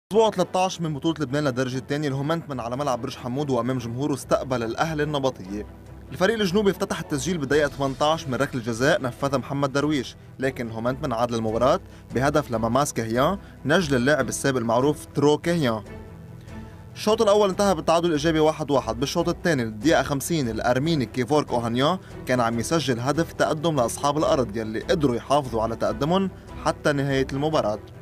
اسبوع 13 من بطولة لبنان للدرجة الثانية الهومنت من على ملعب برج حمود وامام جمهوره استقبل الاهلي النبطية. الفريق الجنوبي افتتح التسجيل بالدقيقة 18 من ركلة جزاء نفذها محمد درويش، لكن الهومنت من عاد المباراة بهدف لماماس كهيان نجل اللاعب السابق المعروف ترو كهيان. الشوط الاول انتهى بالتعادل الايجابي 1-1. بالشوط الثاني الدقيقة 50 الارميني كيفورك اوهانيان كان عم يسجل هدف تقدم لاصحاب الارض يلي قدروا يحافظوا على تقدمهم حتى نهاية المباراة.